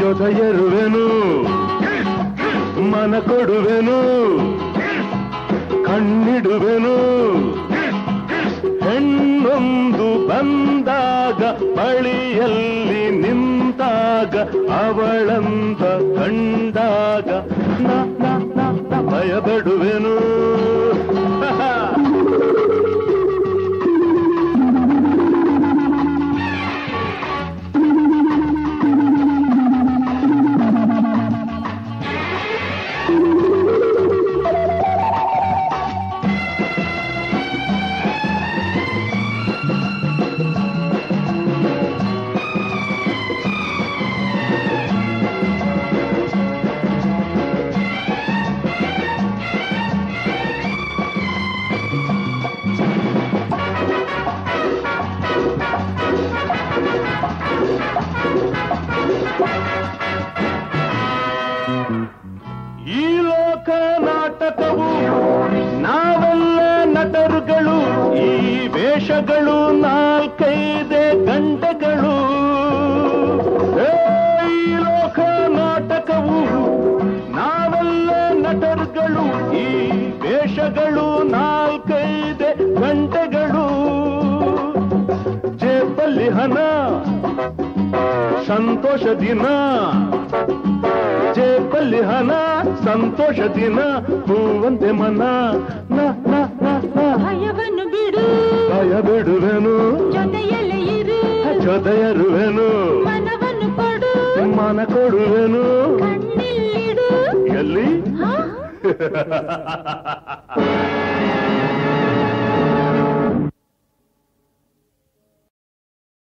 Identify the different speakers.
Speaker 1: ಜೊತೆಯರುವೆನು ಮನ ಕೊಡುವೆನು ಕಣ್ಣಿಡುವೆನು ಹೆಣ್ಣೊಂದು ಬಂದಾಗ ಬಳಿಯಲ್ಲಿ ನಿಂತಾಗ ಅವಳಂತ ಕಂಡಾಗ ಭಯಪಡುವೆನು ಈ ಲೋಕ ನಾಟಕವು ನಾವೆಲ್ಲ ನಟರುಗಳು ಈ ವೇಷಗಳು ನಾಲ್ಕೈದೇ ಗಂಟೆಗಳು ಈ ಲೋಕ ನಾಟಕವು ನಾವೆಲ್ಲ ನಟರುಗಳು ಈ ವೇಷಗಳು ನಾಲ್ಕೈದೇ ಗಂಟೆಗಳು ಜೇಬಲ್ಲಿ ಹಣ ಸಂತೋಷ ದಿನ ಜೇಬಲ್ಲಿ ಹಣ ಸಂತೋಷ ದಿನ ಹೂವಂತೆ ಮನ
Speaker 2: ಭಯವನ್ನು ಬಿಡು
Speaker 1: ಭಯ ಬಿಡುವೆನು
Speaker 2: ಜೊತೆಯಲ್ಲೇ ಇರು
Speaker 1: ಜೊತೆಯರುವೆನು
Speaker 2: ಮನವನ್ನು ಕೊಡು
Speaker 1: ಮನ ಕೊಡುವೆನು
Speaker 2: ಕಣ್ಣಿಲ್ಲಿಡು
Speaker 1: ಎಲ್ಲಿ